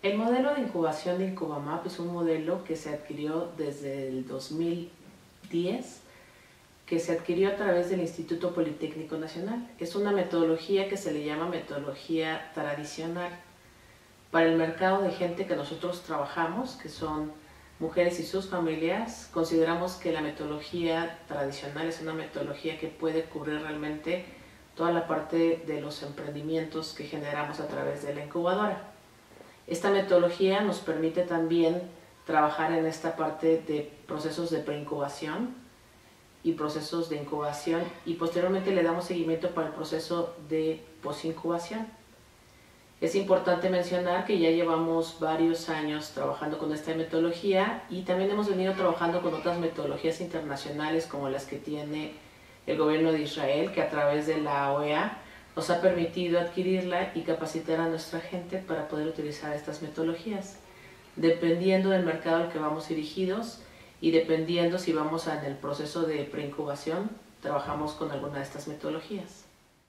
El modelo de incubación de Incubamap es un modelo que se adquirió desde el 2010, que se adquirió a través del Instituto Politécnico Nacional. Es una metodología que se le llama metodología tradicional. Para el mercado de gente que nosotros trabajamos, que son mujeres y sus familias, consideramos que la metodología tradicional es una metodología que puede cubrir realmente toda la parte de los emprendimientos que generamos a través de la incubadora. Esta metodología nos permite también trabajar en esta parte de procesos de preincubación y procesos de incubación, y posteriormente le damos seguimiento para el proceso de posincubación. Es importante mencionar que ya llevamos varios años trabajando con esta metodología y también hemos venido trabajando con otras metodologías internacionales como las que tiene el gobierno de Israel, que a través de la OEA nos ha permitido adquirirla y capacitar a nuestra gente para poder utilizar estas metodologías. Dependiendo del mercado al que vamos dirigidos y dependiendo si vamos en el proceso de preincubación, trabajamos con alguna de estas metodologías.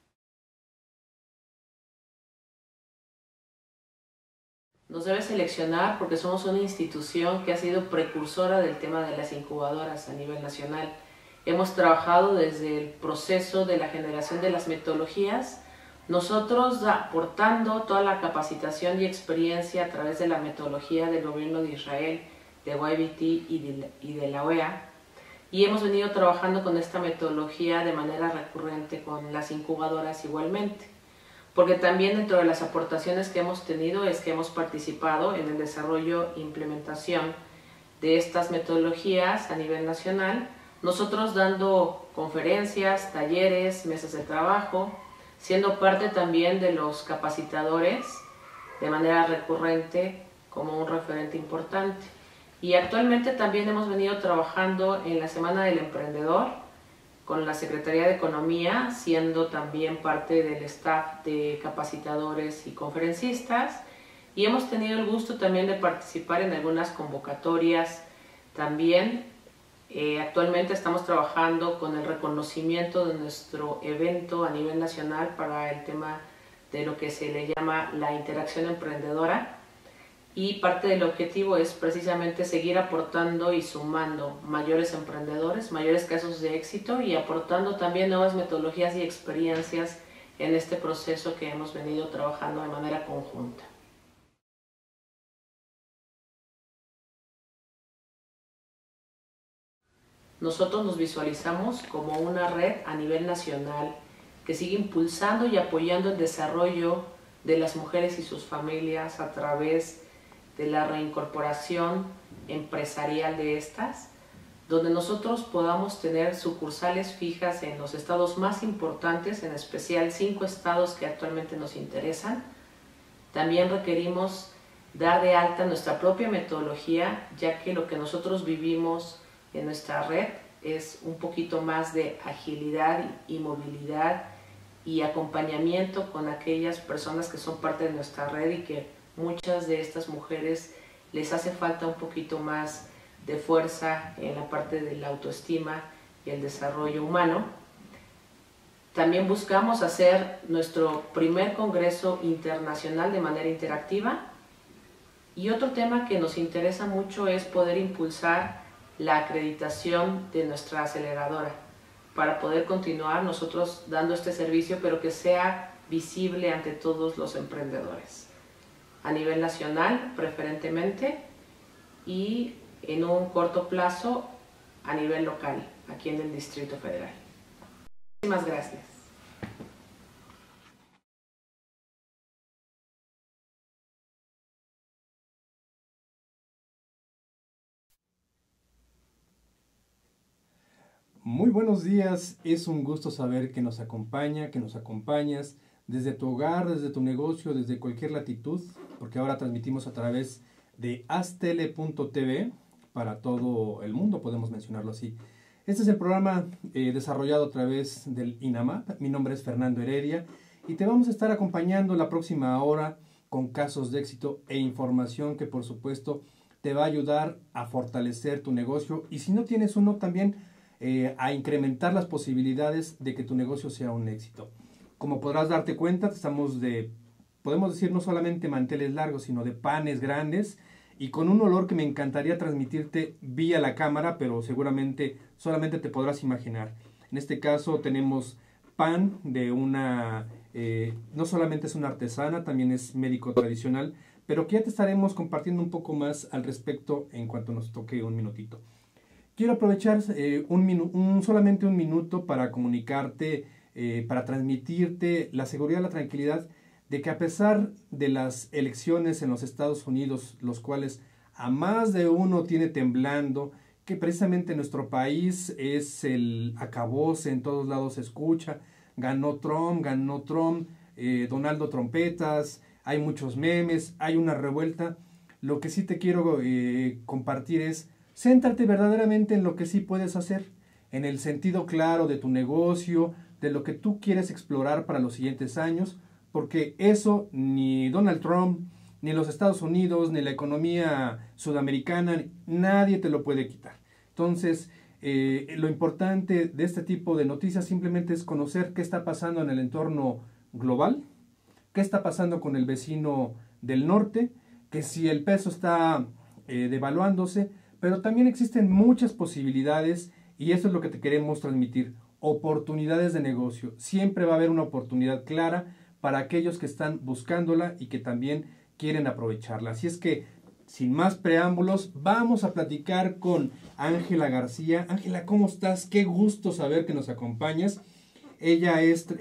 Nos debe seleccionar porque somos una institución que ha sido precursora del tema de las incubadoras a nivel nacional. Hemos trabajado desde el proceso de la generación de las metodologías, nosotros aportando toda la capacitación y experiencia a través de la metodología del gobierno de Israel, de YBT y de la OEA, y hemos venido trabajando con esta metodología de manera recurrente con las incubadoras igualmente. Porque también dentro de las aportaciones que hemos tenido es que hemos participado en el desarrollo e implementación de estas metodologías a nivel nacional, nosotros dando conferencias, talleres, mesas de trabajo, siendo parte también de los capacitadores de manera recurrente como un referente importante. Y actualmente también hemos venido trabajando en la Semana del Emprendedor con la Secretaría de Economía, siendo también parte del staff de capacitadores y conferencistas, y hemos tenido el gusto también de participar en algunas convocatorias también. Actualmente estamos trabajando con el reconocimiento de nuestro evento a nivel nacional para el tema de lo que se le llama la interacción emprendedora, y parte del objetivo es precisamente seguir aportando y sumando mayores emprendedores, mayores casos de éxito y aportando también nuevas metodologías y experiencias en este proceso que hemos venido trabajando de manera conjunta. Nosotros nos visualizamos como una red a nivel nacional que sigue impulsando y apoyando el desarrollo de las mujeres y sus familias a través de la reincorporación empresarial de estas, donde nosotros podamos tener sucursales fijas en los estados más importantes, en especial 5 estados que actualmente nos interesan. También requerimos dar de alta nuestra propia metodología, ya que lo que nosotros vivimos en nuestra red es un poquito más de agilidad y movilidad y acompañamiento con aquellas personas que son parte de nuestra red y que muchas de estas mujeres les hace falta un poquito más de fuerza en la parte de la autoestima y el desarrollo humano. También buscamos hacer nuestro primer congreso internacional de manera interactiva, y otro tema que nos interesa mucho es poder impulsar la acreditación de nuestra aceleradora para poder continuar nosotros dando este servicio, pero que sea visible ante todos los emprendedores a nivel nacional preferentemente, y en un corto plazo a nivel local, aquí en el Distrito Federal. Muchísimas gracias. Muy buenos días, es un gusto saber que nos acompaña, que nos acompañas desde tu hogar, desde tu negocio, desde cualquier latitud, porque ahora transmitimos a través de aztele.tv para todo el mundo, podemos mencionarlo así. Este es el programa desarrollado a través del INAMAP. Mi nombre es Fernando Heredia y te vamos a estar acompañando la próxima hora con casos de éxito e información que por supuesto te va a ayudar a fortalecer tu negocio, y si no tienes uno también a incrementar las posibilidades de que tu negocio sea un éxito. Como podrás darte cuenta, estamos de podemos decir no solamente manteles largos, sino de panes grandes y con un olor que me encantaría transmitirte vía la cámara, pero seguramente solamente te podrás imaginar. En este caso tenemos pan de una, no solamente es una artesana, también es médico tradicional, pero que ya te estaremos compartiendo un poco más al respecto en cuanto nos toque un minutito. Quiero aprovechar solamente un minuto para comunicarte, para transmitirte la seguridad, la tranquilidad de que a pesar de las elecciones en los Estados Unidos, los cuales a más de uno tiene temblando, que precisamente nuestro país es el acabose, en todos lados se escucha, ganó Trump, Donaldo Trompetas, hay muchos memes, hay una revuelta. Lo que sí te quiero compartir es, céntrate verdaderamente en lo que sí puedes hacer, en el sentido claro de tu negocio, de lo que tú quieres explorar para los siguientes años, porque eso ni Donald Trump, ni los Estados Unidos, ni la economía sudamericana, nadie te lo puede quitar. Entonces, lo importante de este tipo de noticias simplemente es conocer qué está pasando en el entorno global, qué está pasando con el vecino del norte, que si el peso está devaluándose, pero también existen muchas posibilidades y eso es lo que te queremos transmitir, oportunidades de negocio. Siempre va a haber una oportunidad clara para aquellos que están buscándola y que también quieren aprovecharla. Así es que, sin más preámbulos, vamos a platicar con Ángela García. Ángela, ¿cómo estás? Qué gusto saber que nos acompañas. Ella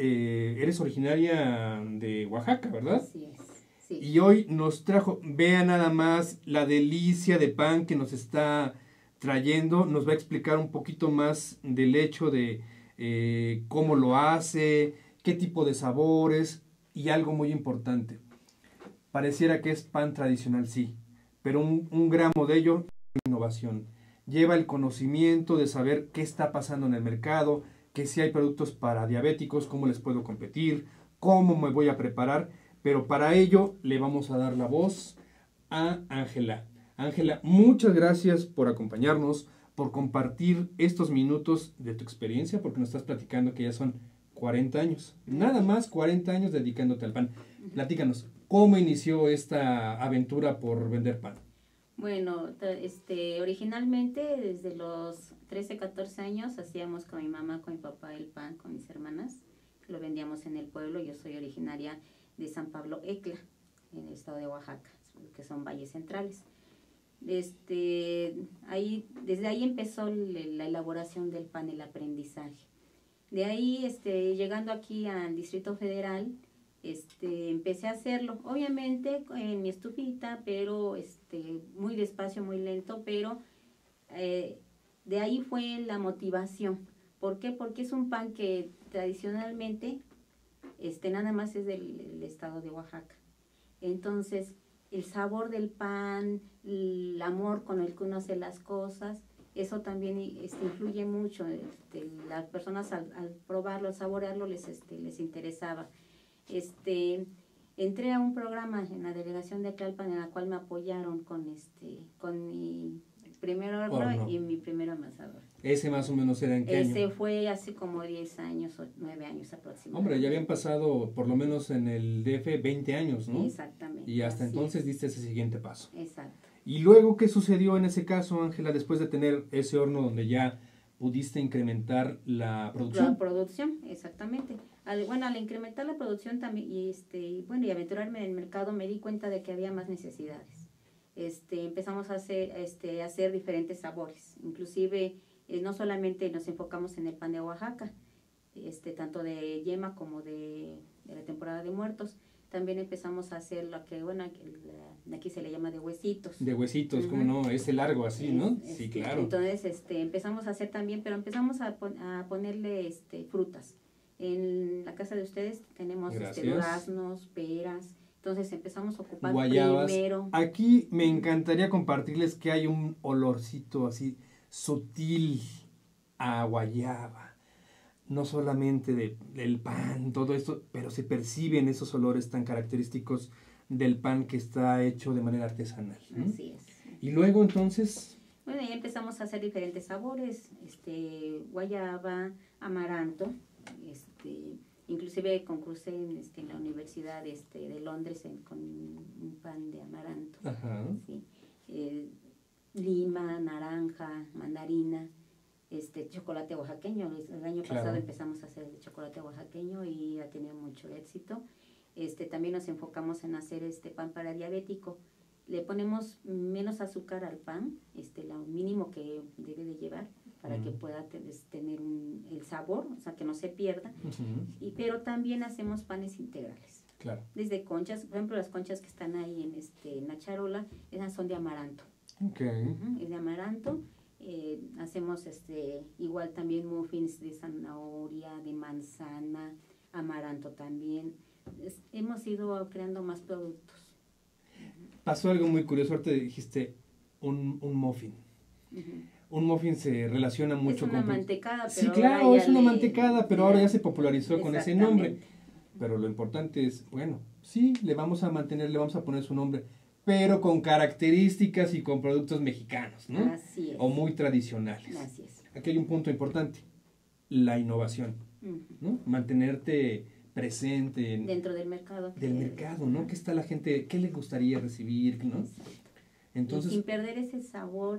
eres originaria de Oaxaca, ¿verdad? Así es, sí. Y hoy nos trajo, vea nada más la delicia de pan que nos está trayendo. Nos va a explicar un poquito más del hecho de cómo lo hace, qué tipo de sabores y algo muy importante. Pareciera que es pan tradicional, sí, pero un gramo de ello es innovación. Lleva el conocimiento de saber qué está pasando en el mercado, que si hay productos para diabéticos, cómo les puedo competir, cómo me voy a preparar, pero para ello le vamos a dar la voz a Ángela. Ángela, muchas gracias por acompañarnos, por compartir estos minutos de tu experiencia, porque nos estás platicando que ya son 40 años, nada más 40 años dedicándote al pan. Platícanos, ¿cómo inició esta aventura por vender pan? Bueno, originalmente desde los 13, 14 años hacíamos con mi mamá, con mi papá el pan, con mis hermanas. Lo vendíamos en el pueblo. Yo soy originaria de San Pablo Ecla, en el estado de Oaxaca, que son valles centrales. Desde ahí empezó la elaboración del pan, el aprendizaje. De ahí, llegando aquí al Distrito Federal, empecé a hacerlo, obviamente en mi estufita, pero muy despacio, muy lento, pero de ahí fue la motivación. ¿Por qué? Porque es un pan que tradicionalmente nada más es del estado de Oaxaca. Entonces, el sabor del pan, el amor con el que uno hace las cosas, eso también influye mucho. Las personas al probarlo, al saborearlo, les interesaba. Entré a un programa en la delegación de Tlalpan en la cual me apoyaron con mi primer horno y mi primer amasador. ¿Ese más o menos era en qué año? Ese fue hace como 10 años o 9 años aproximadamente. Hombre, ya habían pasado por lo menos en el DF 20 años, ¿no? Exactamente. Y hasta entonces diste ese siguiente paso. Exacto. ¿Y luego qué sucedió en ese caso, Ángela, después de tener ese horno donde ya pudiste incrementar la producción? La producción, exactamente. Al incrementar la producción también y aventurarme en el mercado, me di cuenta de que había más necesidades. Empezamos a hacer diferentes sabores. Inclusive, no solamente nos enfocamos en el pan de Oaxaca, tanto de yema como de la temporada de muertos. También empezamos a hacer lo que, aquí se le llama de huesitos. De huesitos, ¿cómo no? Ese largo así, ¿no? Sí, claro. Entonces, empezamos a hacer también, pero empezamos a ponerle frutas. En la casa de ustedes tenemos duraznos, peras. Entonces empezamos a ocupar guayabas. Primero. Aquí me encantaría compartirles que hay un olorcito así sutil a guayaba. No solamente del pan, todo esto, pero se perciben esos olores tan característicos del pan que está hecho de manera artesanal, ¿no? Así es. Y luego entonces... Bueno, ya empezamos a hacer diferentes sabores, guayaba, amaranto, Inclusive concursé en la Universidad de Londres con un pan de amaranto. Ajá. ¿Sí? Lima, naranja, mandarina, chocolate oaxaqueño. El año pasado empezamos a hacer el chocolate oaxaqueño y ha tenido mucho éxito. También nos enfocamos en hacer pan para diabético. Le ponemos menos azúcar al pan, lo mínimo que debe de llevar para que pueda tener el sabor, o sea, que no se pierda. Pero también hacemos panes integrales. Claro. Desde conchas, por ejemplo, las conchas que están ahí en la charola, esas son de amaranto. Okay. Es de amaranto. Hacemos igual también muffins de zanahoria, de manzana, amaranto también. Hemos ido creando más productos. Pasó algo muy curioso, ahorita dijiste un muffin. Un muffin se relaciona mucho con... Es una mantecada, pero sí, claro, es una mantecada, pero ahora ya se popularizó con ese nombre. Pero lo importante es, bueno, sí, le vamos a mantener, le vamos a poner su nombre, pero con características y con productos mexicanos, ¿no? Así es. O muy tradicionales. Así es. Aquí hay un punto importante, la innovación, ¿no? Mantenerte presente dentro del mercado. Del mercado, ¿no? ¿Qué está la gente, qué le gustaría recibir, ¿no? Exacto. Entonces, y sin perder ese sabor,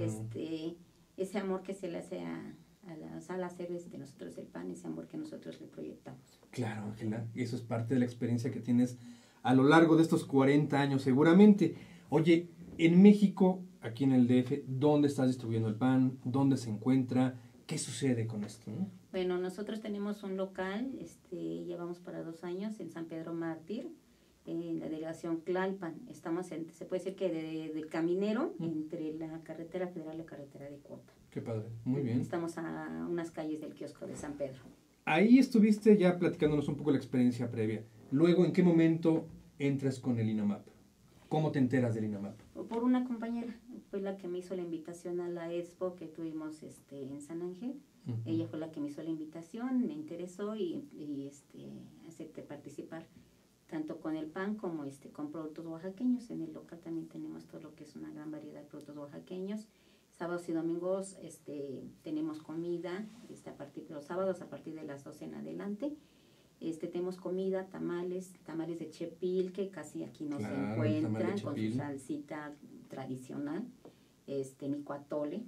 ese amor que se le hace al hacer nosotros el pan, ese amor que nosotros le proyectamos. Claro, Ángela, y eso es parte de la experiencia que tienes a lo largo de estos 40 años seguramente. Oye, en México, aquí en el DF, ¿dónde estás distribuyendo el pan? ¿Dónde se encuentra? ¿Qué sucede con esto, no? Bueno, nosotros tenemos un local, llevamos para 2 años en San Pedro Mártir, en la delegación Tlalpan. Estamos se puede decir que del Caminero, entre la carretera federal y la carretera de Cuautla. Qué padre, muy bien. Estamos a unas calles del kiosco de San Pedro. Ahí estuviste ya platicándonos un poco la experiencia previa. Luego, ¿en qué momento entras con el INAMAP? ¿Cómo te enteras del INAMAP? Por una compañera, fue la que me hizo la invitación a la expo que tuvimos en San Ángel. Ella fue la que me hizo la invitación, me interesó y acepté participar tanto con el pan como con productos oaxaqueños. En el local también tenemos todo lo que es una gran variedad de productos oaxaqueños. Sábados y domingos tenemos comida, a partir de los sábados a partir de las 12 en adelante. Tenemos comida, tamales de chepil, que casi aquí no se encuentran, con su salsita tradicional, micuatole,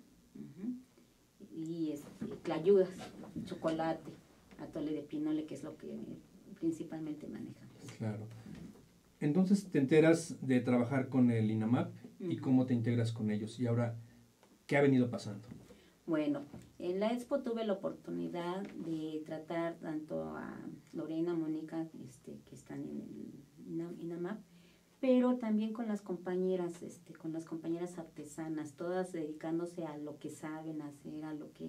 y tlayudas, chocolate, atole de pinole, que es lo que principalmente manejamos. Claro. Entonces te enteras de trabajar con el INAMAP y cómo te integras con ellos. Y ahora, ¿qué ha venido pasando? Bueno, en la expo tuve la oportunidad de tratar tanto a Lorena, Mónica, que están en el INAMAP, pero también con las compañeras artesanas, todas dedicándose a lo que saben hacer, a lo que,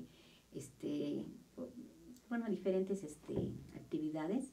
diferentes actividades.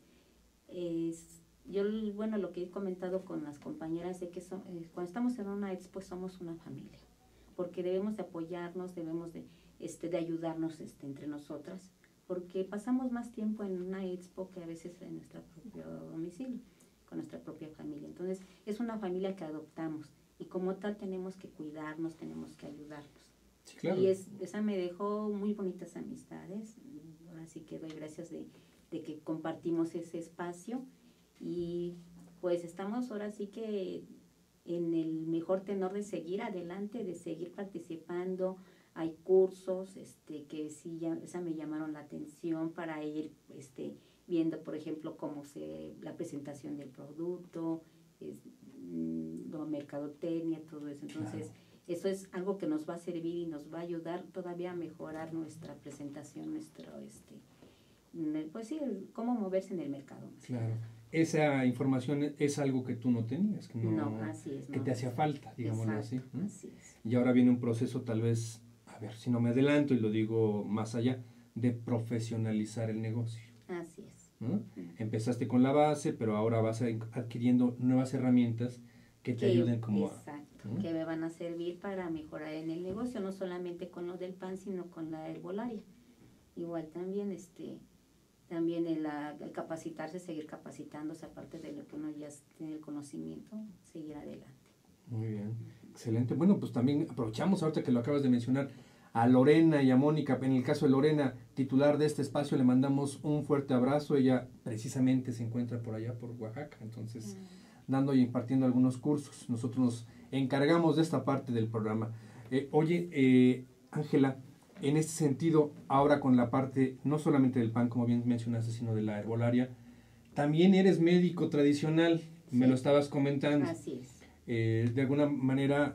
Lo que he comentado con las compañeras es que cuando estamos en una expo somos una familia, porque debemos de apoyarnos, debemos de ayudarnos entre nosotras, porque pasamos más tiempo en una expo que a veces en nuestro propio domicilio, con nuestra propia familia. Entonces, es una familia que adoptamos y como tal tenemos que cuidarnos, tenemos que ayudarnos. Sí, claro. Y esa me dejó muy bonitas amistades. Ahora sí que doy gracias de que compartimos ese espacio y pues estamos ahora sí que en el mejor tenor de seguir adelante, de seguir participando. Hay cursos que sí esa me llamaron la atención para ir viendo, por ejemplo, la presentación del producto, la mercadotecnia, todo eso. Entonces, claro, eso es algo que nos va a servir y nos va a ayudar todavía a mejorar nuestra presentación, pues sí, cómo moverse en el mercado. Claro. Esa información es algo que tú no tenías, que no, así es, que te hacía falta, digámoslo así. ¿No? Así es. Y ahora viene un proceso tal vez, a ver si no me adelanto y lo digo más allá, de profesionalizar el negocio. Así es. ¿No? Empezaste con la base, pero ahora vas adquiriendo nuevas herramientas que te ayuden como exacto, ¿no? Que me van a servir para mejorar en el negocio, no solamente con lo del pan, sino con la herbolaria. Igual también también el capacitarse, seguir capacitándose, aparte de lo que uno ya tiene el conocimiento, seguir adelante. Muy bien, excelente. Bueno, pues también aprovechamos ahorita que lo acabas de mencionar. A Lorena y a Mónica, en el caso de Lorena, titular de este espacio, le mandamos un fuerte abrazo. Ella precisamente se encuentra por allá, por Oaxaca, entonces dando y impartiendo algunos cursos. Nosotros nos encargamos de esta parte del programa. Oye, Ángela, en este sentido, ahora con la parte no solamente del PAN, como bien mencionaste, sino de la herbolaria, también eres médico tradicional, sí, me lo estabas comentando. Así es. De alguna manera,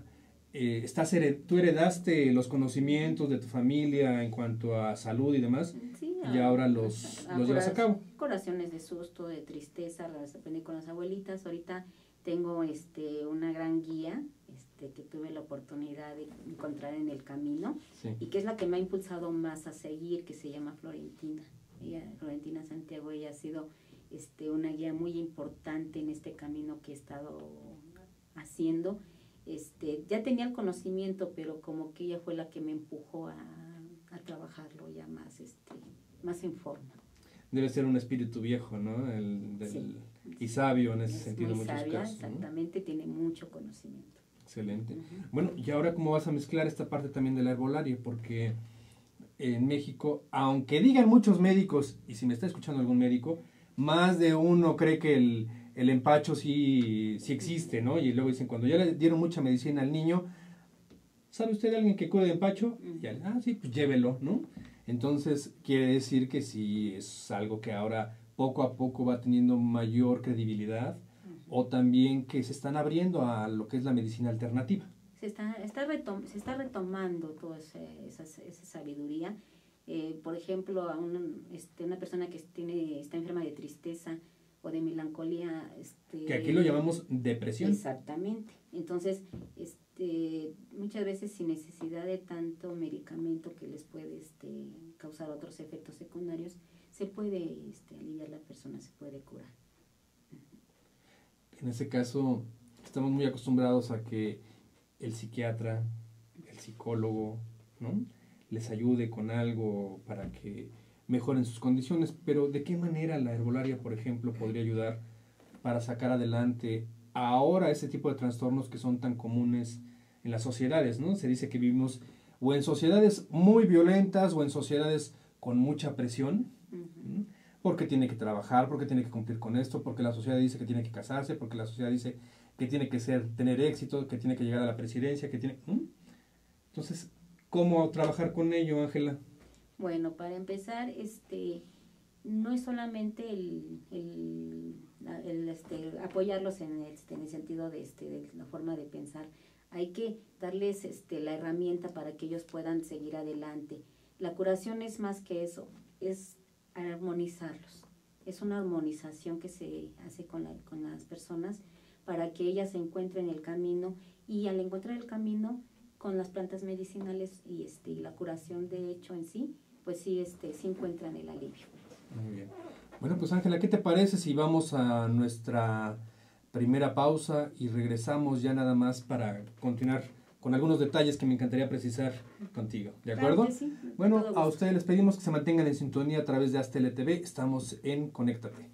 tú heredaste los conocimientos de tu familia en cuanto a salud y demás, sí, y ahora los llevas a cabo. Curaciones de susto, de tristeza, las aprendí con las abuelitas. Ahorita tengo una gran guía que tuve la oportunidad de encontrar en el camino, sí, y que es la que me ha impulsado más a seguir, que se llama Florentina. Florentina Santiago, ella ha sido una guía muy importante en este camino que he estado haciendo. Ya tenía el conocimiento, pero como que ella fue la que me empujó a trabajarlo ya más en forma. Debe ser un espíritu viejo, ¿no? Sí, y sabio en ese sentido, en muchos sabia, casos. Exactamente, ¿no? Tiene mucho conocimiento. Excelente. Bueno, y ahora cómo vas a mezclar esta parte también de la herbolaria, porque en México, aunque digan muchos médicos, y si me está escuchando algún médico, más de uno cree que el empacho sí existe, ¿no? Y luego dicen, cuando ya le dieron mucha medicina al niño, ¿sabe usted de alguien que cure de empacho? Y sí, pues llévelo, ¿no? Entonces, quiere decir que sí es algo que ahora poco a poco va teniendo mayor credibilidad, o también que se están abriendo a lo que es la medicina alternativa. Se está retomando toda esa sabiduría. Por ejemplo, a una persona que está enferma de tristeza o de melancolía. Que aquí lo llamamos depresión. Exactamente. Entonces, muchas veces sin necesidad de tanto medicamento que les puede causar otros efectos secundarios, se puede aliviar la persona, se puede curar. En ese caso, estamos muy acostumbrados a que el psiquiatra, el psicólogo, ¿no?, les ayude con algo para que mejoren sus condiciones, pero ¿de qué manera la herbolaria, por ejemplo, podría ayudar para sacar adelante ahora ese tipo de trastornos que son tan comunes en las sociedades, ¿no? Se dice que vivimos o en sociedades muy violentas o en sociedades con mucha presión, ¿no?, porque tiene que trabajar, porque tiene que cumplir con esto, porque la sociedad dice que tiene que casarse, porque la sociedad dice que tiene que tener éxito, que tiene que llegar a la presidencia, que tiene... Entonces, ¿cómo trabajar con ello, Ángela? Bueno, para empezar, no es solamente el apoyarlos en el sentido de la forma de pensar. Hay que darles la herramienta para que ellos puedan seguir adelante. La curación es más que eso, es armonizarlos. Es una armonización que se hace con las personas para que ellas se encuentren el camino, y al encontrar el camino con las plantas medicinales y la curación de hecho en sí, pues sí encuentran el alivio. Muy bien. Bueno, pues Ángela, ¿qué te parece si vamos a nuestra primera pausa y regresamos ya nada más para continuar con algunos detalles que me encantaría precisar contigo? ¿De acuerdo? Claro que sí. Bueno, a ustedes les pedimos que se mantengan en sintonía a través de Aztele TV. Estamos en Conéctate.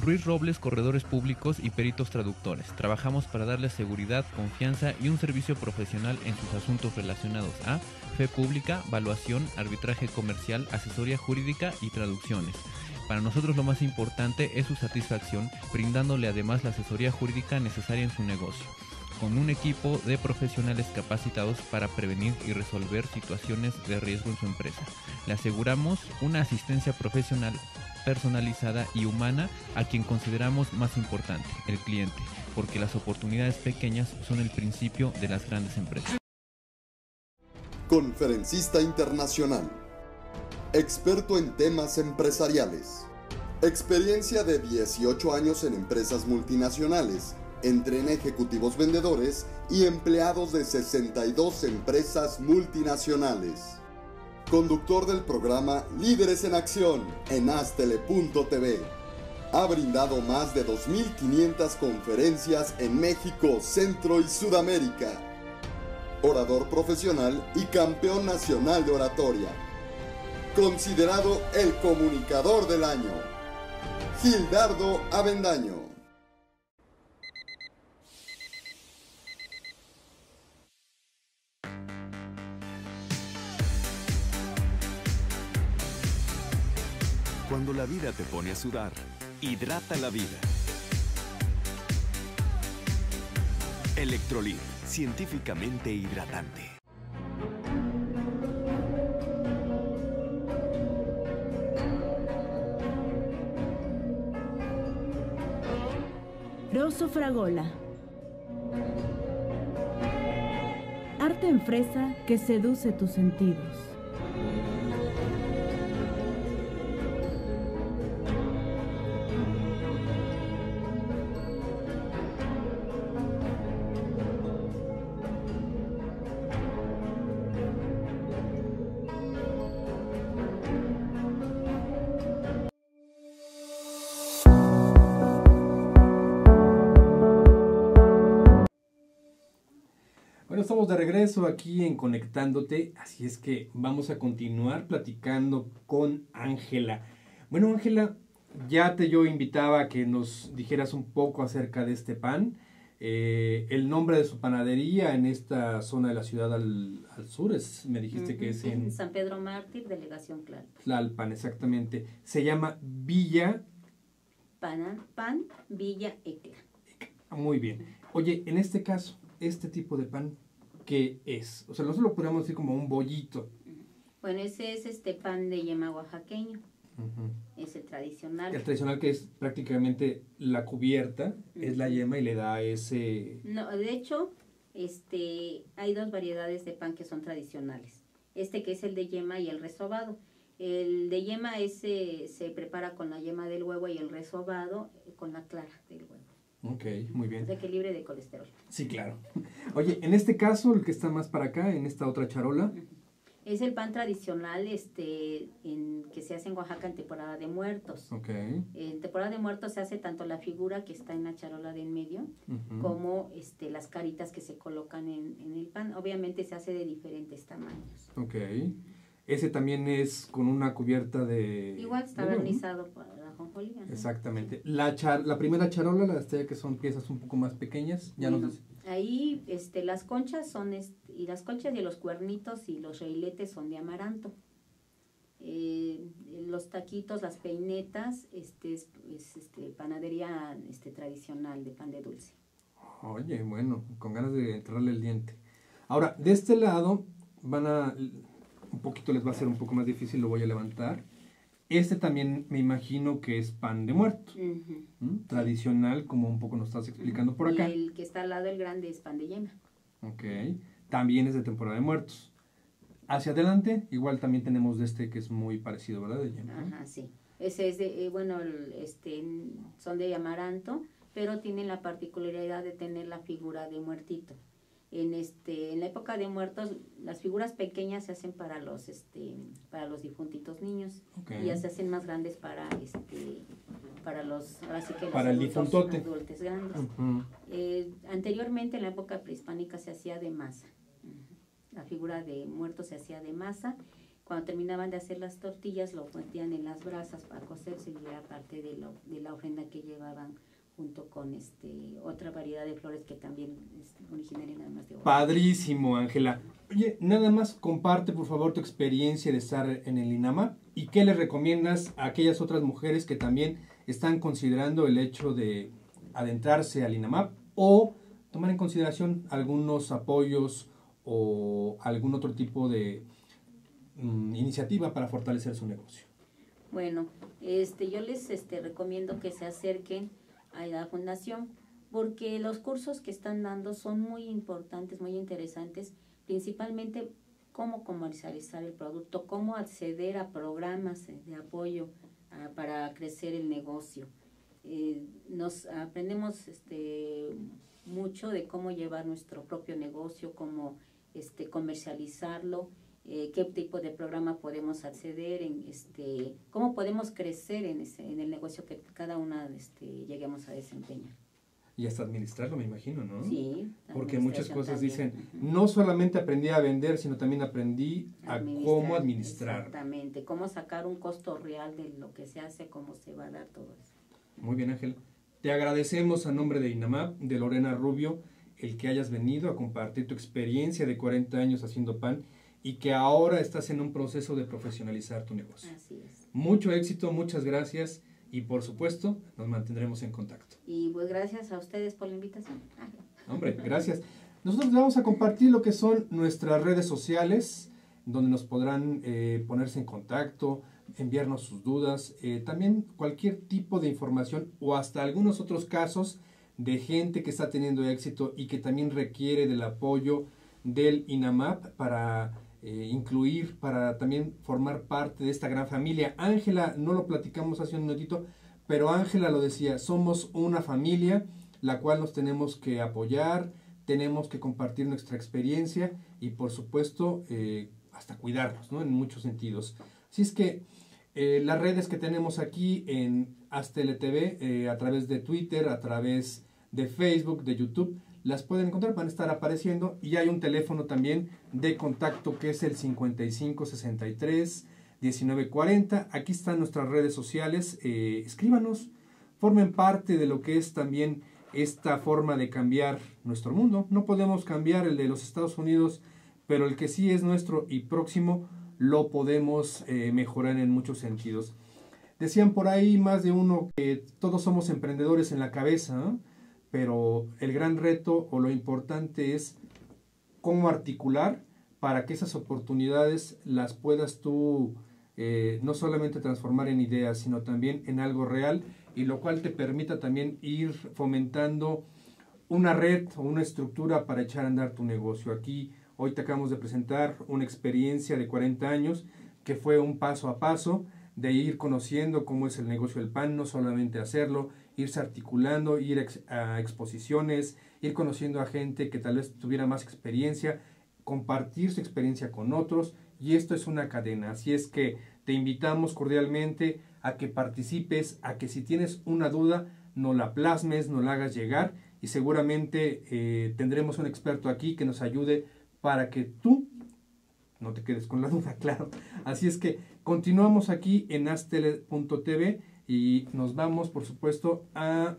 Ruiz Robles, corredores públicos y peritos traductores. Trabajamos para darles seguridad, confianza y un servicio profesional en sus asuntos relacionados a fe pública, valuación, arbitraje comercial, asesoría jurídica y traducciones. Para nosotros lo más importante es su satisfacción, brindándole además la asesoría jurídica necesaria en su negocio, con un equipo de profesionales capacitados para prevenir y resolver situaciones de riesgo en su empresa. Le aseguramos una asistencia profesional personalizada y humana a quien consideramos más importante, el cliente, porque las oportunidades pequeñas son el principio de las grandes empresas. Conferencista internacional, experto en temas empresariales, experiencia de 18 años en empresas multinacionales, entrena ejecutivos vendedores y empleados de 62 empresas multinacionales. Conductor del programa Líderes en Acción en Astele.tv. Ha brindado más de 2.500 conferencias en México, Centro y Sudamérica. Orador profesional y campeón nacional de oratoria. Considerado el comunicador del año. Gildardo Avendaño. Cuando la vida te pone a sudar, hidrata la vida. Electrolit, científicamente hidratante. Rosso Fragola. Arte en fresa que seduce tus sentidos. Estamos de regreso aquí en Conectándote, así es que vamos a continuar platicando con Ángela. Bueno, Ángela, yo invitaba a que nos dijeras un poco acerca de este pan, el nombre de su panadería en esta zona de la ciudad al sur, me dijiste que es en San Pedro Mártir, delegación Tlalpan. Tlalpan, exactamente. Se llama Villa... Pan Villa Ecla. Muy bien. Oye, en este caso, este tipo de pan, ¿qué es? O sea, nosotros lo podemos decir como un bollito. Bueno, ese es pan de yema oaxaqueño. Es el tradicional. El tradicional, que es prácticamente la cubierta, es la yema y le da ese... No, de hecho, hay dos variedades de pan que son tradicionales. Que es el de yema y el resobado. El de yema se prepara con la yema del huevo y el resobado con la clara del huevo. Ok, muy bien. O sea que libre de colesterol. Sí, claro. Oye, en este caso, el que está más para acá, en esta otra charola... Es el pan tradicional que se hace en Oaxaca en temporada de muertos. Ok. En temporada de muertos se hace tanto la figura que está en la charola de en medio, como las caritas que se colocan en el pan. Obviamente se hace de diferentes tamaños. Ok. Ese también es con una cubierta de... Igual está barnizado para la ajonjolí. Exactamente. La primera charola, que son piezas un poco más pequeñas, ya bueno, nos... Ahí las conchas son, y las conchas y los cuernitos y los reiletes son de amaranto. Los taquitos, las peinetas, es panadería tradicional de pan de dulce. Oye, bueno, con ganas de entrarle el diente. Ahora, de este lado, un poquito les va a ser un poco más difícil, lo voy a levantar. Este también me imagino que es pan de muerto, tradicional, como un poco nos estás explicando por acá. Y el que está al lado, el grande, es pan de yema. Ok, también es de temporada de muertos. Hacia adelante, igual también tenemos de que es muy parecido, ¿verdad? De yema. Ajá, sí. Ese es de, son de amaranto, pero tienen la particularidad de tener la figura de muertito. En la época de muertos, las figuras pequeñas se hacen para los difuntitos niños. Okay. Y ya se hacen más grandes para los, ahora sí que los para adultos grandes. Uh-huh. Anteriormente, en la época prehispánica, se hacía de masa. La figura de muertos se hacía de masa Cuando terminaban de hacer las tortillas, lo metían en las brasas para cocerse y era parte de la ofrenda que llevaban junto con otra variedad de flores que también originaria nada más de oro. Padrísimo, Ángela. Oye, nada más comparte por favor tu experiencia de estar en el INAMAP y qué le recomiendas a aquellas otras mujeres que también están considerando el hecho de adentrarse al INAMAP o tomar en consideración algunos apoyos o algún otro tipo de iniciativa para fortalecer su negocio. Bueno, yo les recomiendo que se acerquen a la fundación porque los cursos que están dando son muy importantes, muy interesantes, principalmente cómo comercializar el producto, cómo acceder a programas de apoyo para crecer el negocio. Nos aprendemos mucho de cómo llevar nuestro propio negocio, cómo comercializarlo, qué tipo de programa podemos acceder, cómo podemos crecer en el negocio que cada una lleguemos a desempeñar. Y hasta administrarlo, me imagino, ¿no? Sí. Porque muchas cosas también dicen, no solamente aprendí a vender, sino también aprendí a cómo administrar. Exactamente, cómo sacar un costo real de lo que se hace, cómo se va a dar todo eso. Muy bien, Ángel. Te agradecemos a nombre de INAMAP, de Lorena Rubio, el que hayas venido a compartir tu experiencia de 40 años haciendo pan y que ahora estás en un proceso de profesionalizar tu negocio. Así es. Mucho éxito, muchas gracias y por supuesto nos mantendremos en contacto. Y pues gracias a ustedes por la invitación. Hombre, gracias. Nosotros vamos a compartir lo que son nuestras redes sociales, donde nos podrán ponerse en contacto, enviarnos sus dudas, también cualquier tipo de información o hasta algunos otros casos de gente que está teniendo éxito y que también requiere del apoyo del INAMAP para incluir, para también formar parte de esta gran familia. Ángela, no lo platicamos hace un minutito, pero Ángela lo decía, somos una familia la cual nos tenemos que apoyar, tenemos que compartir nuestra experiencia y por supuesto hasta cuidarnos, ¿no? En muchos sentidos. Así es que las redes que tenemos aquí en Astele TV, a través de Twitter, a través de Facebook, de YouTube, las pueden encontrar, van a estar apareciendo y hay un teléfono también de contacto que es el 5563-1940. Aquí están nuestras redes sociales, escríbanos, formen parte de lo que es también esta forma de cambiar nuestro mundo. No podemos cambiar el de los Estados Unidos, pero el que sí es nuestro y próximo lo podemos mejorar en muchos sentidos. Decían por ahí más de uno que todos somos emprendedores en la cabeza, ¿no? Pero el gran reto o lo importante es cómo articular para que esas oportunidades las puedas tú no solamente transformar en ideas, sino también en algo real y lo cual te permita también ir fomentando una red o una estructura para echar a andar tu negocio. Aquí hoy te acabamos de presentar una experiencia de 40 años que fue un paso a paso de ir conociendo cómo es el negocio del pan, no solamente hacerlo, irse articulando, ir a exposiciones, ir conociendo a gente que tal vez tuviera más experiencia, compartir su experiencia con otros y esto es una cadena. Así es que te invitamos cordialmente a que participes, a que si tienes una duda no la plasmes, no la hagas llegar y seguramente tendremos un experto aquí que nos ayude para que tú no te quedes con la duda, claro. Así es que continuamos aquí en astele.tv y nos vamos, por supuesto, a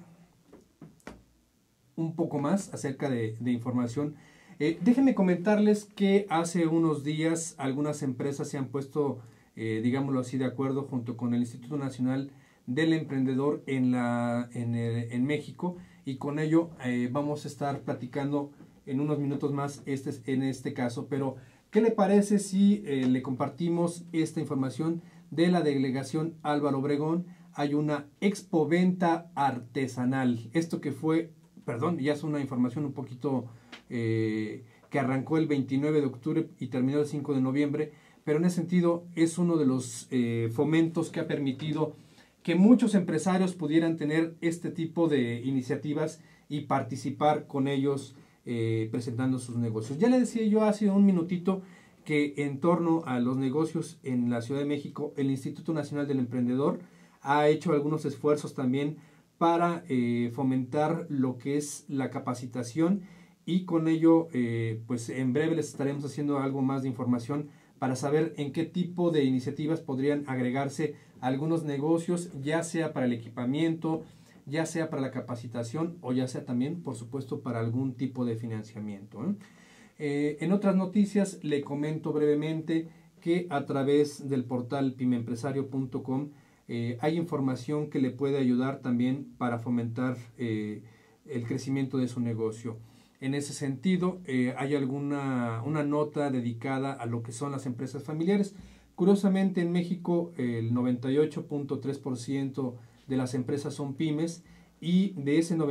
un poco más acerca de información. Déjenme comentarles que hace unos días algunas empresas se han puesto, digámoslo así, de acuerdo junto con el Instituto Nacional del Emprendedor en México y con ello vamos a estar platicando en unos minutos más en este caso, pero ¿qué le parece si le compartimos esta información de la delegación Álvaro Obregón? Hay una expoventa artesanal. Esto que fue, ya es una información un poquito que arrancó el 29 de octubre y terminó el 5 de noviembre, pero en ese sentido es uno de los fomentos que ha permitido que muchos empresarios pudieran tener este tipo de iniciativas y participar con ellos presentando sus negocios. Ya le decía yo hace un minutito que en torno a los negocios en la Ciudad de México, el Instituto Nacional del Emprendedor ha hecho algunos esfuerzos también para fomentar lo que es la capacitación y con ello pues en breve les estaremos haciendo algo más de información para saber en qué tipo de iniciativas podrían agregarse algunos negocios, ya sea para el equipamiento, ya sea para la capacitación o ya sea también, por supuesto, para algún tipo de financiamiento. En otras noticias le comento brevemente que a través del portal pymeempresario.com hay información que le puede ayudar también para fomentar el crecimiento de su negocio. En ese sentido, hay una nota dedicada a lo que son las empresas familiares. Curiosamente, en México el 98.3% de las empresas son pymes, y de ese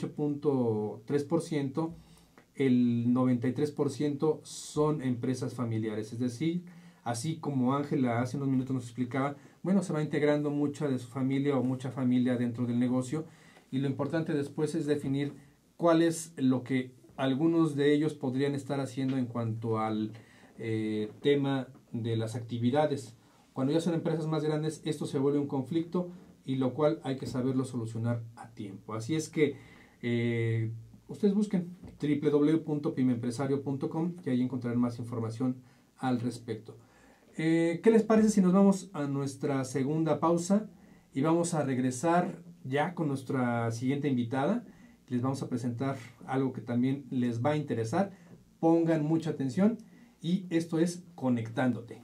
98.3%, el 93% son empresas familiares. Es decir, así como Ángela hace unos minutos nos explicaba, bueno, se va integrando mucha de su familia o mucha familia dentro del negocio, y lo importante después es definir cuál es lo que algunos de ellos podrían estar haciendo en cuanto al tema de las actividades. Cuando ya son empresas más grandes, esto se vuelve un conflicto, y lo cual hay que saberlo solucionar a tiempo. Así es que ustedes busquen www.pymeempresario.com y ahí encontrarán más información al respecto. ¿Qué les parece si nos vamos a nuestra segunda pausa y vamos a regresar ya con nuestra siguiente invitada? Les vamos a presentar algo que también les va a interesar. Pongan mucha atención, y esto es Conectándote.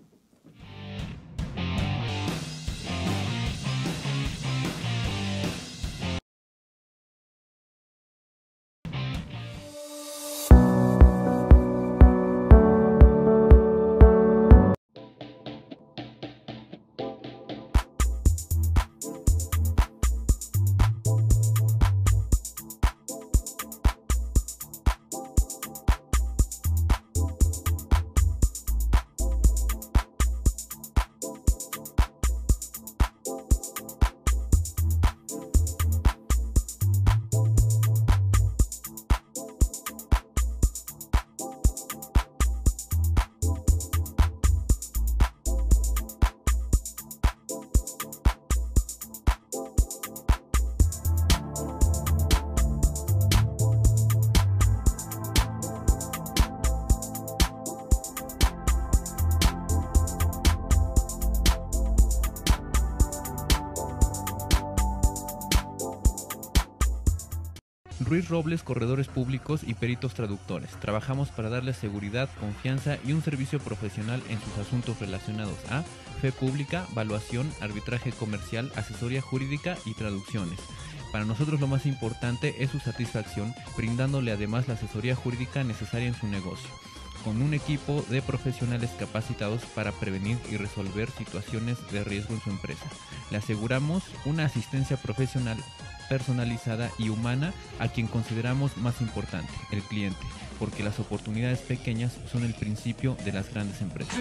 Ruiz Robles, corredores públicos y peritos traductores. Trabajamos para darles seguridad, confianza y un servicio profesional en sus asuntos relacionados a fe pública, valuación, arbitraje comercial, asesoría jurídica y traducciones. Para nosotros lo más importante es su satisfacción, brindándole además la asesoría jurídica necesaria en su negocio, con un equipo de profesionales capacitados para prevenir y resolver situaciones de riesgo en su empresa. Le aseguramos una asistencia profesional personalizada y humana a quien consideramos más importante, el cliente, porque las oportunidades pequeñas son el principio de las grandes empresas.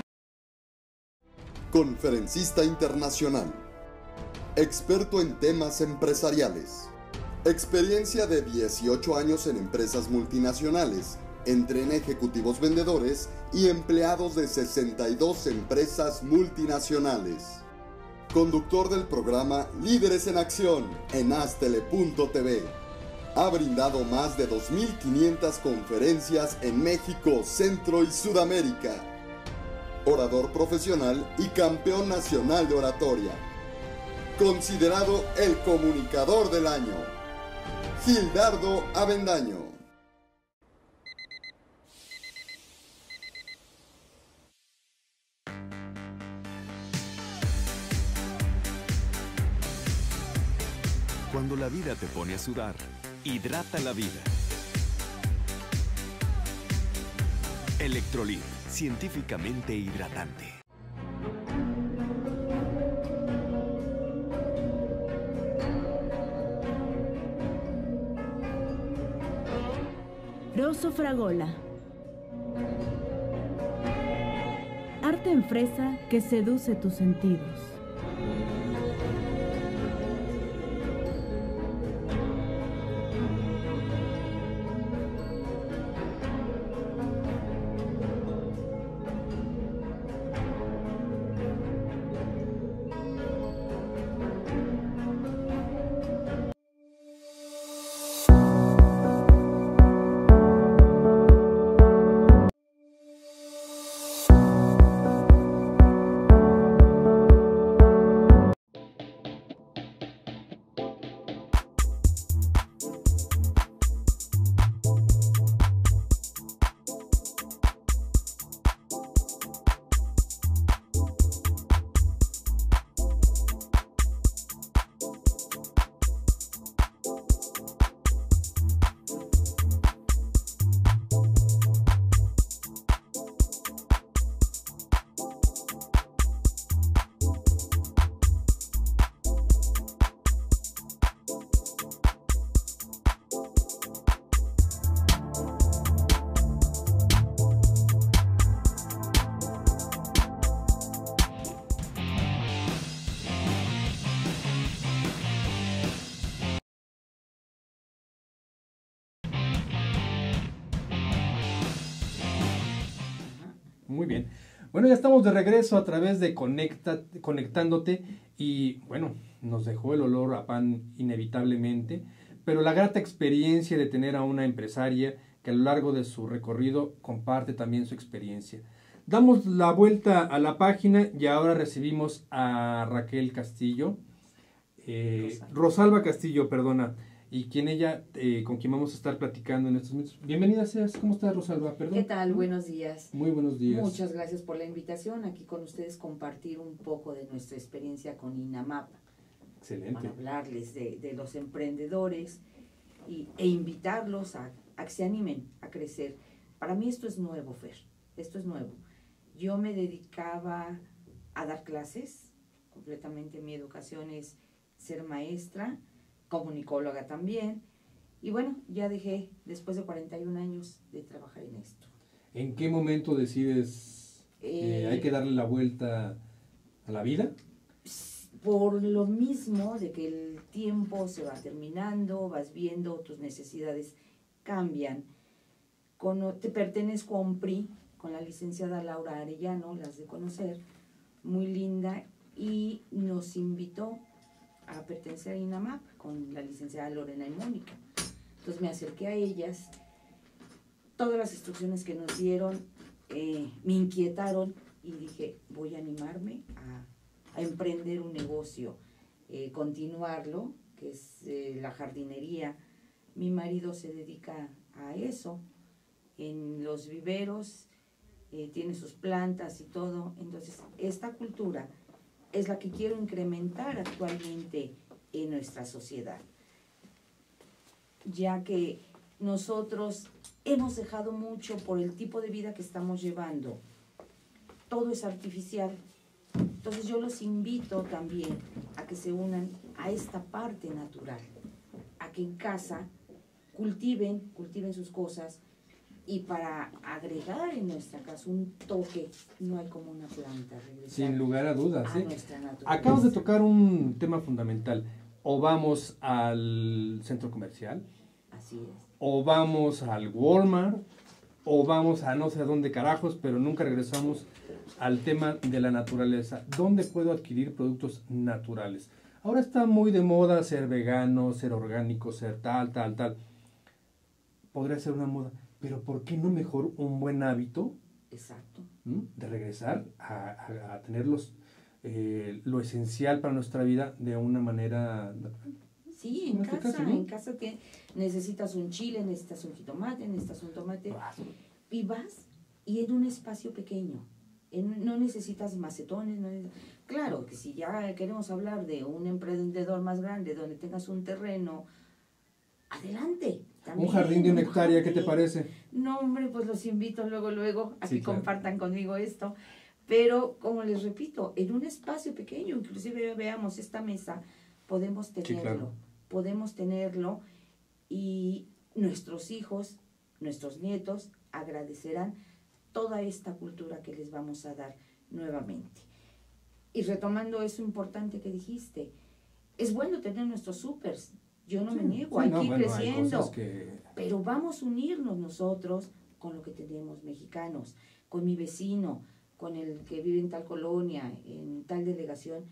Conferencista internacional, experto en temas empresariales, experiencia de 18 años en empresas multinacionales, entrena ejecutivos vendedores y empleados de 62 empresas multinacionales. Conductor del programa Líderes en Acción en Astele.tv. Ha brindado más de 2.500 conferencias en México, Centro y Sudamérica. Orador profesional y campeón nacional de oratoria. Considerado el comunicador del año. Gildardo Avendaño. Cuando la vida te pone a sudar, hidrata la vida. Electrolit, científicamente hidratante. Rosso Fragola. Arte en fresa que seduce tus sentidos. Muy bien. Bueno, ya estamos de regreso a través de Conectándote y bueno, nos dejó el olor a pan inevitablemente, pero la grata experiencia de tener a una empresaria que a lo largo de su recorrido comparte también su experiencia. Damos la vuelta a la página y ahora recibimos a Raquel Castillo, Rosalba Castillo, perdona, y con quien vamos a estar platicando en estos minutos. Bienvenida seas, ¿cómo estás, Rosalba? Perdón. ¿Qué tal? Buenos días. Muy buenos días. Muchas gracias por la invitación. Aquí con ustedes compartir un poco de nuestra experiencia con INAMAP. Excelente. Para hablarles de los emprendedores e invitarlos a que se animen a crecer. Para mí esto es nuevo, Fer. Esto es nuevo. Yo me dedicaba a dar clases. Completamente mi educación es ser maestra, comunicóloga también. Y bueno, ya dejé, después de 41 años, de trabajar en esto. ¿En qué momento decides hay que darle la vuelta a la vida? Por lo mismo de que el tiempo se va terminando, vas viendo, tus necesidades cambian. Te pertenezco a un PRI con la licenciada Laura Arellano, las de conocer, muy linda, y nos invitó a pertenecer a INAMAP con la licenciada Lorena y Mónica. Entonces me acerqué a ellas, todas las instrucciones que nos dieron me inquietaron y dije, voy a animarme a emprender un negocio, continuarlo, que es la jardinería. Mi marido se dedica a eso, en los viveros, tiene sus plantas y todo. Entonces, esta cultura es la que quiero incrementar actualmente en nuestra sociedad, ya que nosotros hemos dejado mucho por el tipo de vida que estamos llevando. Todo es artificial. Entonces yo los invito también a que se unan a esta parte natural, a que en casa cultiven sus cosas, y para agregar en nuestra casa un toque, no hay como una planta. Sin lugar a dudas. A nuestra naturaleza. Acabas de tocar un tema fundamental. O vamos al centro comercial, así es, o vamos al Walmart, o vamos a no sé a dónde carajos, pero nunca regresamos al tema de la naturaleza. ¿Dónde puedo adquirir productos naturales? Ahora está muy de moda ser vegano, ser orgánico, ser tal. Podría ser una moda, pero ¿por qué no mejor un buen hábito? Exacto. De regresar a tener lo esencial para nuestra vida de una manera natural. Sí, en casa necesitas un chile, necesitas un jitomate, necesitas un tomate, y vas, y en un espacio pequeño. No necesitas macetones. Claro que si ya queremos hablar de un emprendedor más grande, donde tengas un terreno, adelante. También, un jardín de una hectárea, ¿qué te parece? No, hombre, pues los invito luego a que compartan conmigo esto. Pero, como les repito, en un espacio pequeño, inclusive veamos esta mesa, podemos tenerlo, y nuestros hijos, nuestros nietos agradecerán toda esta cultura que les vamos a dar nuevamente. Y retomando eso importante que dijiste, es bueno tener nuestros súpers, yo no me niego, hay que ir creciendo, pero vamos a unirnos nosotros con lo que tenemos mexicanos, con mi vecino, con el que vive en tal colonia, en tal delegación,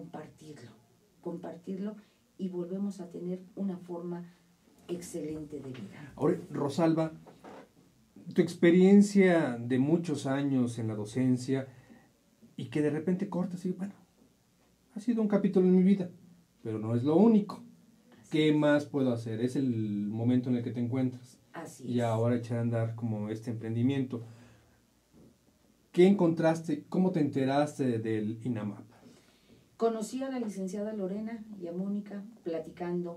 compartirlo y volvemos a tener una forma excelente de vida. Ahora, Rosalba, tu experiencia de muchos años en la docencia y que de repente cortas y bueno, ha sido un capítulo en mi vida, pero no es lo único. ¿Qué más puedo hacer? Es el momento en el que te encuentras. Así y ahora echar a andar como este emprendimiento. ¿Qué encontraste? ¿Cómo te enteraste del INAMAP? Conocí a la licenciada Lorena y a Mónica platicando.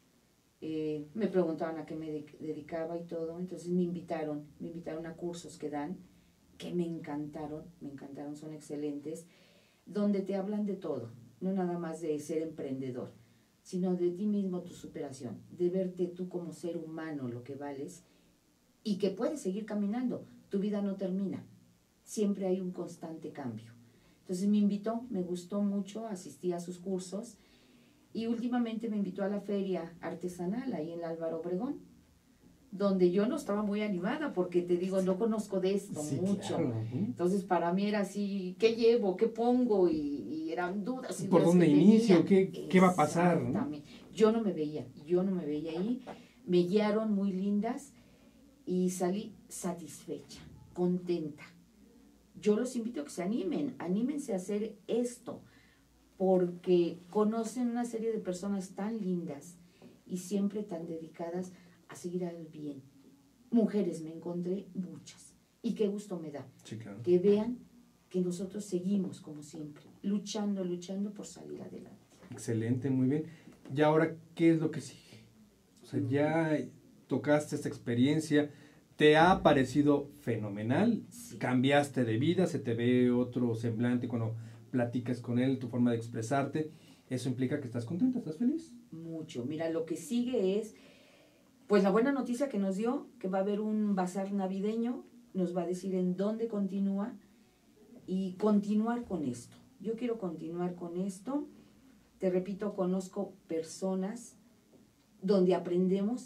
Me preguntaban a qué me dedicaba y todo. Entonces me invitaron a cursos que dan, que me encantaron, son excelentes, donde te hablan de todo, no nada más de ser emprendedor, sino de ti mismo, tu superación, de verte tú como ser humano, lo que vales, y que puedes seguir caminando. Tu vida no termina, siempre hay un constante cambio. Entonces me invitó, me gustó mucho, asistí a sus cursos, y últimamente me invitó a la feria artesanal ahí en el Álvaro Obregón. donde yo no estaba muy animada, porque te digo, no conozco de esto mucho. Claro. Entonces, para mí era así, ¿qué llevo? ¿Qué pongo? Y eran dudas. Y ¿Por dudas dónde que inicio? tenía. ¿Qué va a pasar? ¿No? Exactamente. Yo no me veía ahí. Me guiaron muy lindas y salí satisfecha, contenta. Yo los invito a que se anímense a hacer esto, porque conocen una serie de personas tan lindas y siempre tan dedicadas a seguir al bien. Mujeres me encontré muchas, y qué gusto me da, Sí, claro. que vean que nosotros seguimos como siempre, luchando por salir adelante. Excelente, muy bien. Y ahora, ¿qué es lo que sigue? O sea, ya tocaste esta experiencia, ¿te ha parecido fenomenal? Sí. Cambiaste de vida, se te ve otro semblante cuando platicas con él, tu forma de expresarte. Eso implica que estás contenta, estás feliz. Mucho. Mira, lo que sigue es, pues la buena noticia que nos dio, que va a haber un bazar navideño, nos va a decir en dónde continúa y continuar con esto. Yo quiero continuar con esto. Te repito, conozco personas donde aprendemos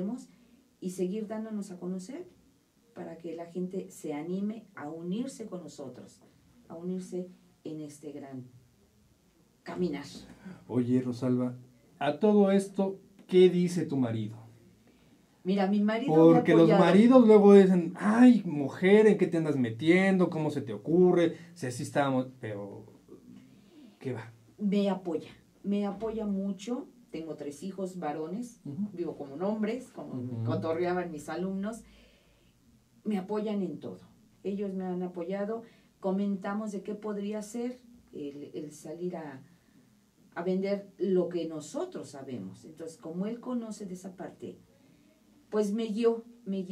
y seguir dándonos a conocer para que la gente se anime a unirse con nosotros, a unirse en este gran caminar. Oye, Rosalba, a todo esto, ¿qué dice tu marido? Mira, mi marido Porque me ha los apoyado. maridos luego dicen, ay, mujer, ¿en qué te andas metiendo? ¿Cómo se te ocurre? Si así estábamos, pero, ¿qué va? Me apoya mucho. Tengo 3 hijos varones, vivo con hombres, como me cotorreaban mis alumnos. Me apoyan en todo. Ellos me han apoyado. Comentamos de qué podría ser el salir a vender lo que nosotros sabemos. Entonces, como él conoce de esa parte, pues me guió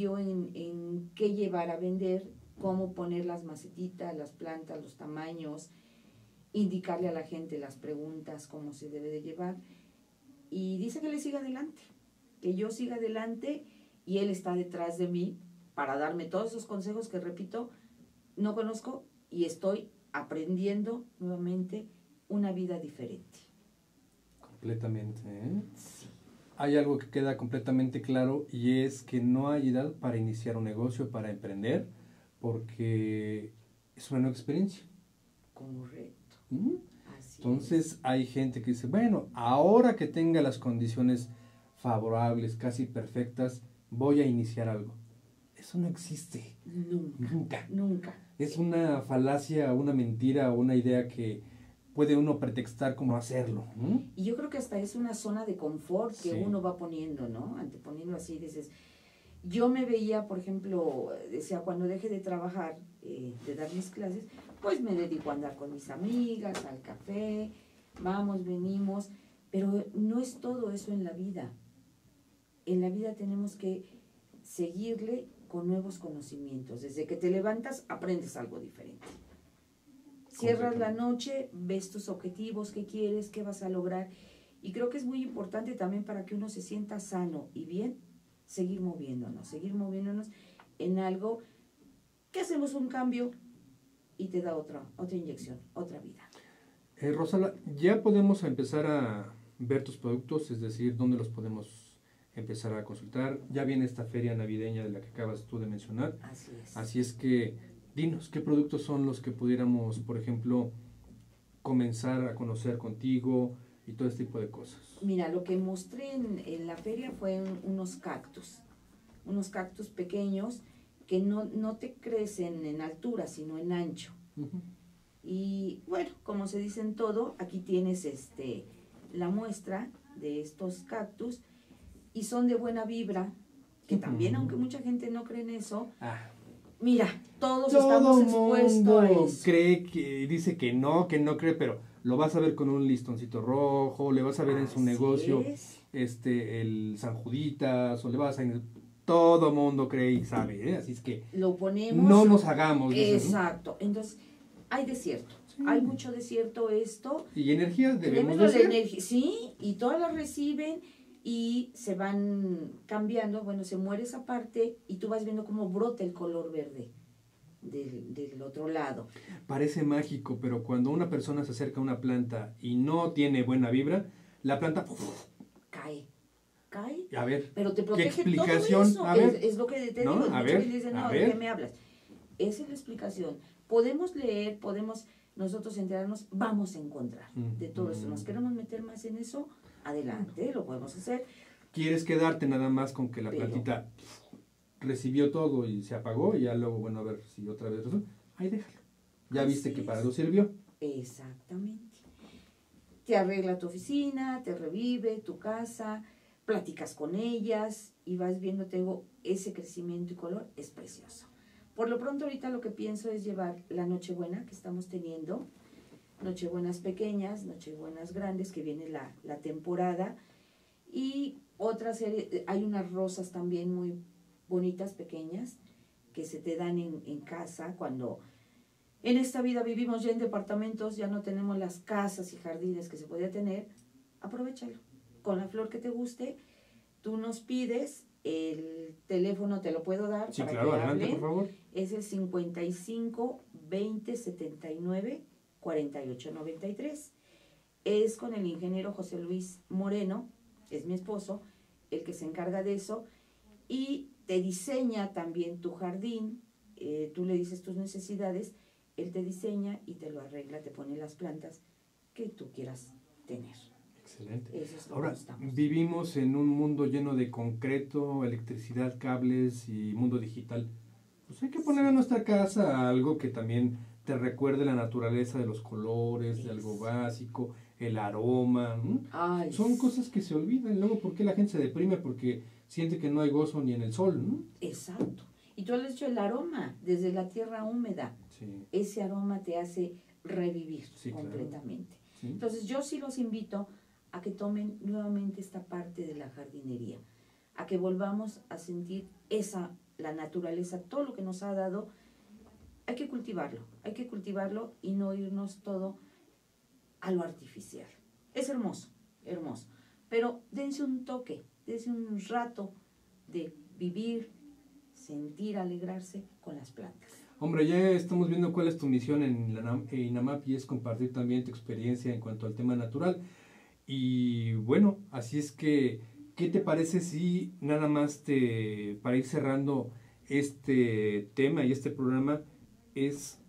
en qué llevar a vender, cómo poner las macetitas, las plantas, los tamaños, indicarle a la gente las preguntas, cómo se debe de llevar. Y dice que le siga adelante, que yo siga adelante, y él está detrás de mí para darme todos esos consejos que, repito, no conozco y estoy aprendiendo nuevamente una vida diferente. Completamente, ¿eh? Hay algo que queda completamente claro, y es que no hay edad para iniciar un negocio, para emprender, porque es una nueva experiencia. Correcto. Así Entonces hay gente que dice, bueno, ahora que tenga las condiciones favorables, casi perfectas, voy a iniciar algo. Eso no existe. Nunca. Es una falacia, una mentira, una idea que puede uno pretextar como hacerlo. Y yo creo que hasta es una zona de confort que Sí. uno va poniendo, ¿no? Anteponiendo así, dices, yo me veía, por ejemplo, decía, cuando deje de trabajar, de dar mis clases, pues me dedico a andar con mis amigas, al café, vamos, venimos, pero no es todo eso en la vida. En la vida tenemos que seguirle con nuevos conocimientos. Desde que te levantas, aprendes algo diferente. Cierras la noche, ves tus objetivos, qué quieres, qué vas a lograr. Y creo que es muy importante también, para que uno se sienta sano y bien, seguir moviéndonos en algo que hacemos un cambio y te da otra inyección, otra vida. Rosalba, ya podemos empezar a ver tus productos, es decir, dónde los podemos empezar a consultar. Ya viene esta feria navideña de la que acabas tú de mencionar. Así es. Así es que dinos, ¿qué productos son los que pudiéramos, por ejemplo, comenzar a conocer contigo y todo este tipo de cosas? Mira, lo que mostré en la feria fue unos cactus pequeños que no te crecen en altura, sino en ancho. Y bueno, como se dice en todo, aquí tienes la muestra de estos cactus, y son de buena vibra, que también, aunque mucha gente no cree en eso, mira, todos estamos expuestos a eso. Cree que dice que no cree, pero lo vas a ver con un listoncito rojo, le vas a ver en su negocio el San Juditas, o le vas a... Todo mundo cree y sabe, ¿eh? Así es que lo ponemos, no nos hagamos. Exacto. Entonces, hay desierto, hay mucho desierto esto. Y energías debemos de ser. Sí, y todas las reciben y se van cambiando. Bueno, se muere esa parte y tú vas viendo cómo brota el color verde del otro lado. Parece mágico, pero cuando una persona se acerca a una planta y no tiene buena vibra, la planta cae. cae, A ver, pero te ¿qué protege explicación? todo eso. A ver, Es lo que te ¿no? digo. A Muchos ver, dicen, a no, ¿de ver. qué me hablas? Esa es la explicación. Podemos leer, podemos nosotros enterarnos, vamos a encontrar de todo esto. ¿Nos queremos meter más en eso? Adelante, lo podemos hacer. ¿Quieres quedarte nada más con que la Pero- plantita recibió todo y se apagó y ya luego, bueno, a ver si otra vez resulta? Ahí déjalo. Ya Así viste que para es. algo sirvió. Exactamente. Te arregla tu oficina, te revive tu casa, platicas con ellas y vas viendo, te digo, ese crecimiento y color es precioso. Por lo pronto ahorita lo que pienso es llevar la Nochebuena que estamos teniendo, Nochebuenas pequeñas, Nochebuenas grandes, que viene la temporada, y otra serie, hay unas rosas también muy bonitas, pequeñas, que se te dan en casa cuando... En esta vida vivimos ya en departamentos, ya no tenemos las casas y jardines que se podía tener. Aprovechalo. Con la flor que te guste, tú nos pides, el teléfono te lo puedo dar Sí, para claro, que adelante, hablen. por favor. Es el 55 20 79 48 93. Es con el ingeniero José Luis Moreno, es mi esposo, el que se encarga de eso, y te diseña también tu jardín. Tú le dices tus necesidades, él te diseña y te lo arregla, te pone las plantas que tú quieras tener. Excelente. Eso es lo Ahora, que estamos. vivimos en un mundo lleno de concreto, electricidad, cables y mundo digital. Pues hay que poner a nuestra casa algo que también te recuerde la naturaleza de los colores, de algo básico, el aroma. ¿No? Ay, Son sí. cosas que se olvidan. Luego, ¿por qué la gente se deprime? Porque siente que no hay gozo ni en el sol, ¿no? Exacto. Y tú has hecho el aroma desde la tierra húmeda. Sí. Ese aroma te hace revivir Sí, claro. completamente. Sí. Entonces yo sí los invito a que tomen nuevamente esta parte de la jardinería, a que volvamos a sentir la naturaleza, todo lo que nos ha dado. Hay que cultivarlo y no irnos todo a lo artificial. Es hermoso, hermoso, pero dense un toque, dense un rato de vivir, sentir, alegrarse con las plantas. Hombre, ya estamos viendo cuál es tu misión en INAMAP y es compartir también tu experiencia en cuanto al tema natural. Y bueno, así es que, ¿qué te parece si nada más para ir cerrando este tema y este programa es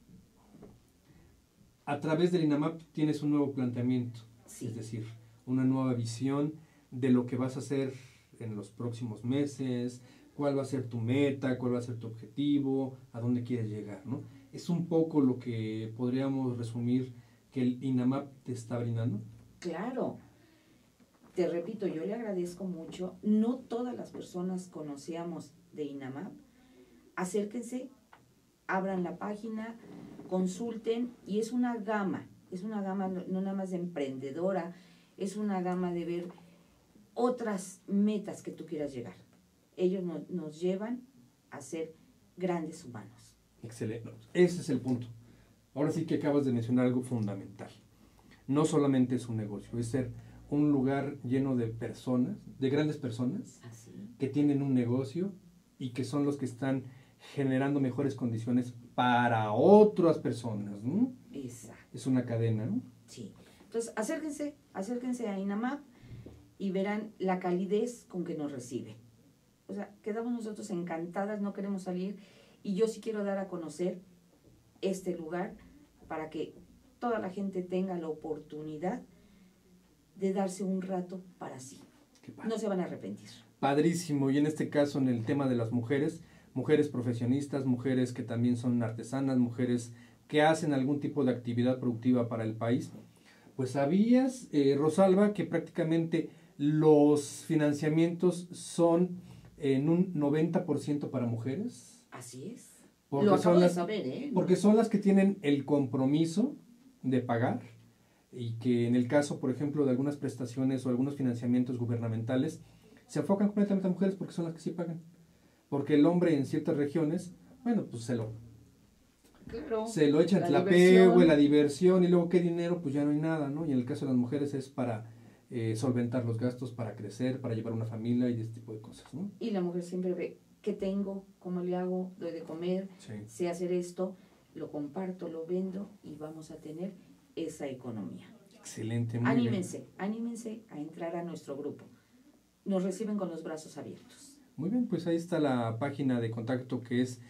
a través del INAMAP tienes un nuevo planteamiento, Sí. es decir, una nueva visión de lo que vas a hacer en los próximos meses, cuál va a ser tu meta, cuál va a ser tu objetivo, a dónde quieres llegar, ¿no? Es un poco lo que podríamos resumir que el INAMAP te está brindando. Claro, te repito, yo le agradezco mucho. No todas las personas conocíamos de INAMAP. Acérquense, abran la página, consulten, y es una gama no nada más de emprendedora, es una gama de ver otras metas que tú quieras llegar. Ellos nos llevan a ser grandes humanos. Excelente. Ese es el punto. Ahora sí que acabas de mencionar algo fundamental. No solamente es un negocio, es ser un lugar lleno de personas, de grandes personas, Así. que tienen un negocio y que son los que están generando mejores condiciones para otras personas, ¿no? Exacto. Es una cadena, ¿no? Sí. Entonces, acérquense a INAMAP y verán la calidez con que nos recibe. O sea, quedamos nosotros encantadas, no queremos salir, y yo sí quiero dar a conocer este lugar para que toda la gente tenga la oportunidad de darse un rato para sí. Qué padre. No se van a arrepentir. Padrísimo. Y en este caso, en el tema de las mujeres, mujeres profesionistas, mujeres que también son artesanas, mujeres que hacen algún tipo de actividad productiva para el país. Pues sabías, Rosalba, que prácticamente los financiamientos son en un 90% para mujeres. Así es. Porque Lo son acabo de las- saber, ¿eh? Porque son las que tienen el compromiso de pagar y que en el caso, por ejemplo, de algunas prestaciones o algunos financiamientos gubernamentales, se enfocan completamente a mujeres porque son las que sí pagan. Porque el hombre en ciertas regiones, bueno, pues se lo echa en La tlapeo, diversión. la diversión, y luego qué dinero, pues ya no hay nada, ¿no? Y en el caso de las mujeres es para solventar los gastos, para crecer, para llevar una familia y este tipo de cosas, ¿no? Y la mujer siempre ve qué tengo, cómo le hago, doy de comer, Sí. sé hacer esto, lo comparto, lo vendo y vamos a tener esa economía. Excelente, muy bien. Anímense a entrar a nuestro grupo. nos reciben con los brazos abiertos. Muy bien, pues ahí está la página de contacto que es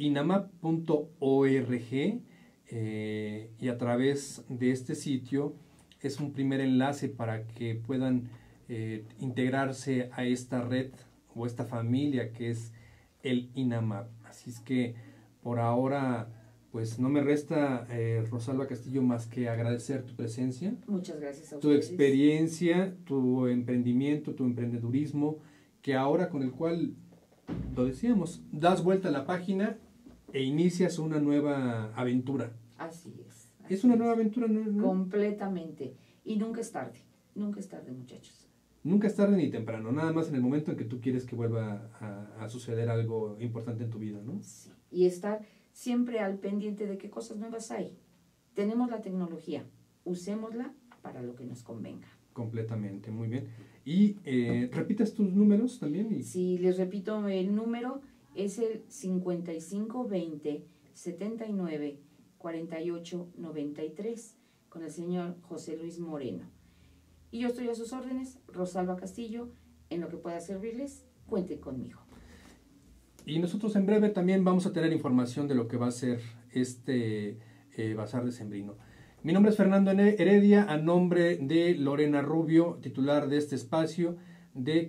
inamap.org y a través de este sitio es un primer enlace para que puedan integrarse a esta red o esta familia que es el INAMAP. Así es que por ahora pues no me resta, Rosalba Castillo, más que agradecer tu presencia. Muchas gracias a tu ustedes. experiencia, tu emprendimiento, tu emprendedurismo, que ahora con el cual, lo decíamos, das vuelta a la página e inicias una nueva aventura. Así es. ¿Es una nueva aventura? ¿No? Completamente. Y nunca es tarde, muchachos. Nunca es tarde ni temprano, nada más en el momento en que tú quieres que vuelva a suceder algo importante en tu vida, ¿no? Sí. Y estar siempre al pendiente de qué cosas nuevas hay. Tenemos la tecnología, usémosla para lo que nos convenga. Completamente, muy bien. Y ¿repites tus números también? Sí, les repito, el número es el 5520 79 48 93 con el señor José Luis Moreno. Y yo estoy a sus órdenes, Rosalba Castillo, en lo que pueda servirles, cuenten conmigo. Y nosotros en breve también vamos a tener información de lo que va a ser este Bazar Decembrino. Mi nombre es Fernando Heredia, a nombre de Lorena Rubio, titular de este espacio de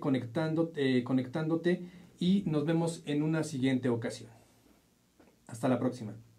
Conectándote, y nos vemos en una siguiente ocasión. Hasta la próxima.